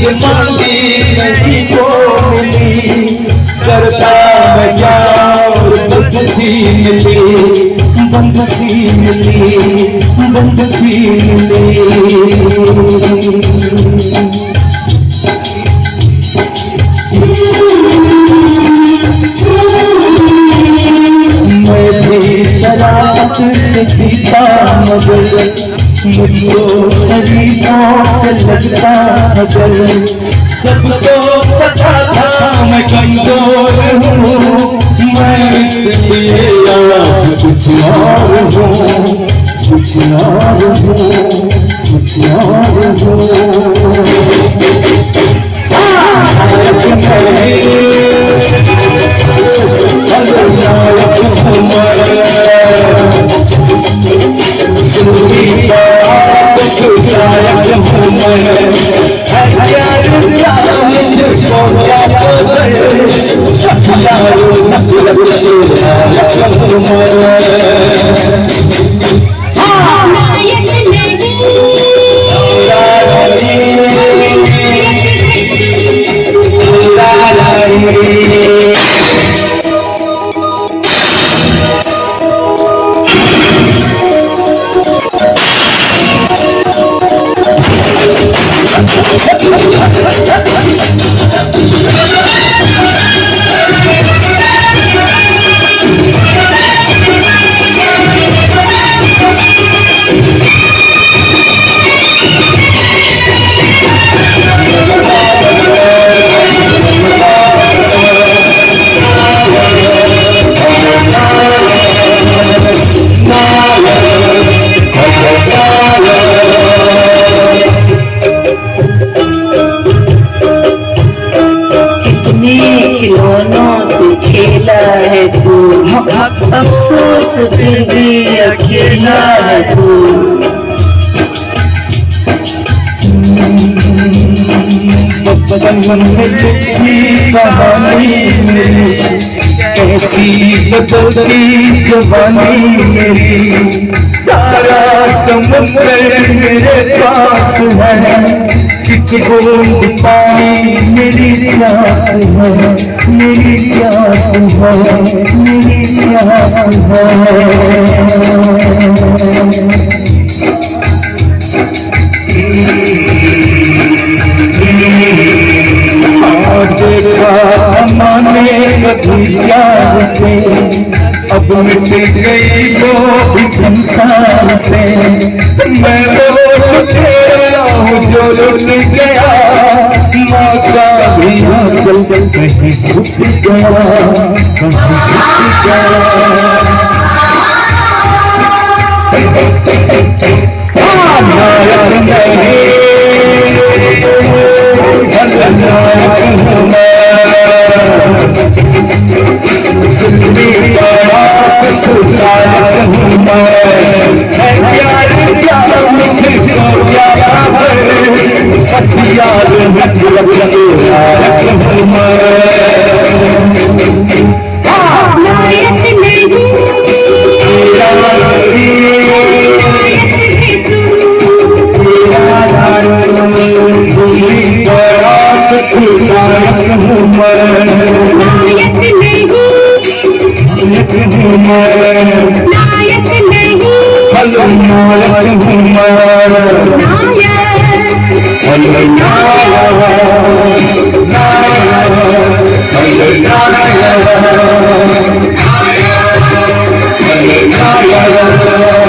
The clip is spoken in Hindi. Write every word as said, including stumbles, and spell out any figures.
मांगी नहीं को मिली, करता मैं क्या बस सी मिली, बस सी मिली, बस सी मिली। मैं भी शरारत से सीता मगर मुझको शरीफों से लगता मगर, सबको पता था मैं कमजोर हूँ, मैं इसलिए आज कुछ और हूँ, कुछ और हूँ, कुछ और हूँ। खिलौनों से खेला है तू, अफसोस फिर भी अकेला है तू। बचपन में लिखी कहानी मेरी, कैसी बदलती जवानी मेरी, सारा समुद्र मेरे पास है, एक बूंद पानी मेरी प्यास है, मेरी प्यास है, मेरी प्यास है। देखा माने कभी प्यार से, अब मिट गई वो भी संसार से, मैं वो तेरा हूँ जो लुट गया, मौका भी चल चल कहीं छुप गया, कहीं छुप गया। नायक नहीं नायक नहीं, हलो नायक हूँ मैं, hello Nayak, hello Nayak, hello नायक।